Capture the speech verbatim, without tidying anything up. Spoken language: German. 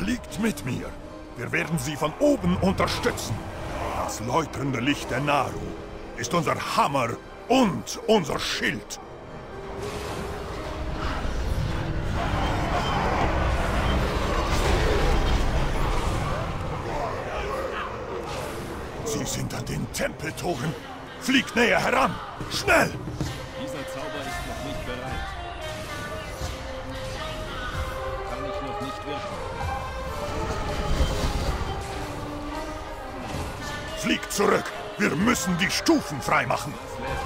Fliegt mit mir. Wir werden sie von oben unterstützen. Das läuternde Licht der Naru ist unser Hammer und unser Schild. Sie sind an den Tempeltoren. Fliegt näher heran. Schnell! Dieser Zauber ist noch nicht bereit. Kann ich noch nicht wirken. Fliegt zurück. Wir müssen die Stufen freimachen. Das lässt